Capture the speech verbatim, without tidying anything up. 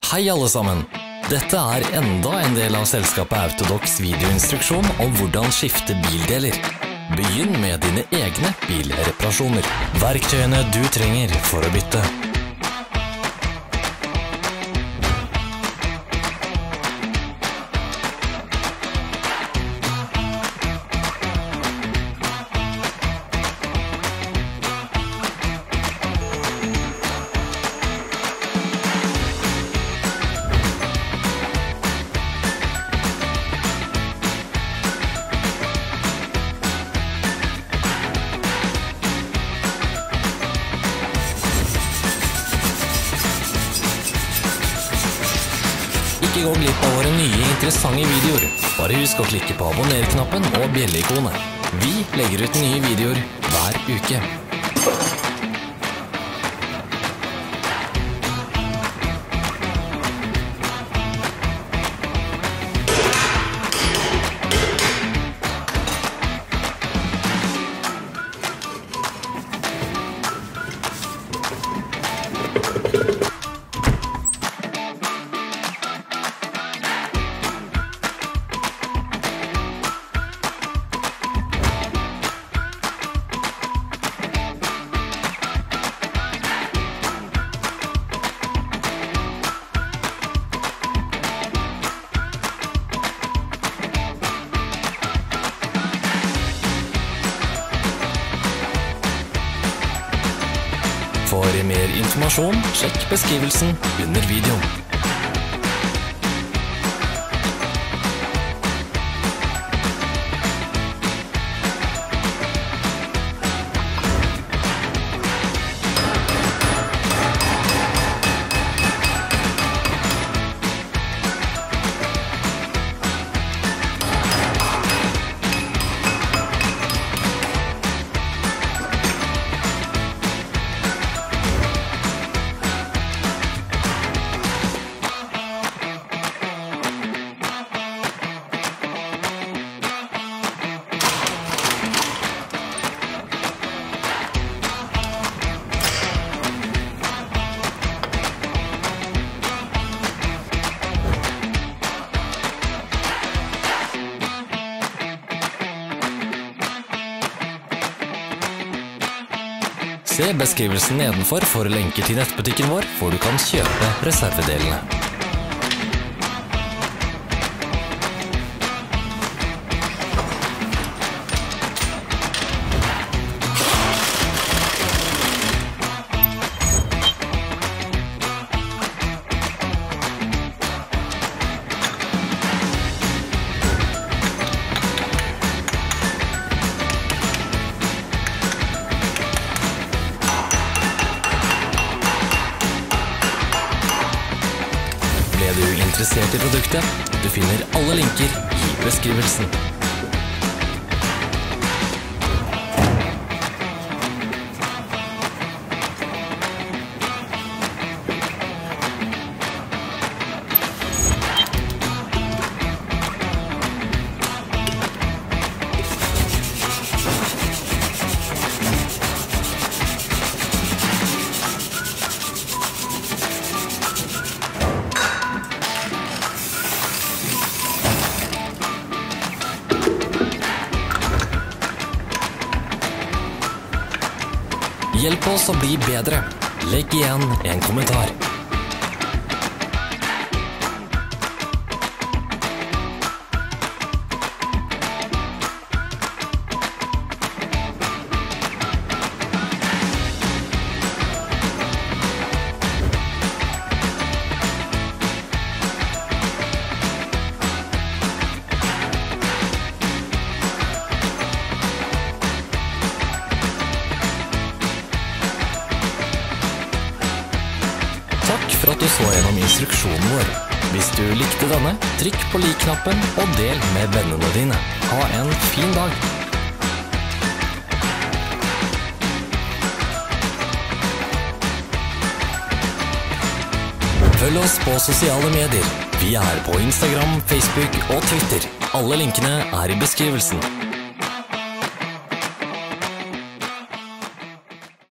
Hei alle sammen! Dette er enda en del av selskapet Autodox videoinstruksjon om hvordan skifte bildeler. Begynn med dine egne bilreparasjoner. Verktøyene du trenger for å bytte. Ikke gå glipp av våre nye interessante videoer. Bare husk å klikke på abonner-knappen og bjelle-ikonet. Vi legger ut nye videoer hver uke. For mer informasjon, sjekk beskrivelsen under videoen. Se beskrivelsen nedenfor for lenker til nettbutikken vår, hvor du kan kjøpe reservedelene. Er du interessert i produktet? Du finner alle linker i beskrivelsen. Hjelp oss å bli bedre. Legg igjen en kommentar. Takk for at du så gjennom instruksjonen vår. Hvis du likte denne, trykk på lik-knappen og del med vennene dine. Ha en fin dag! Følg oss på sosiale medier. Vi er på Instagram, Facebook og Twitter. Alle linkene er i beskrivelsen.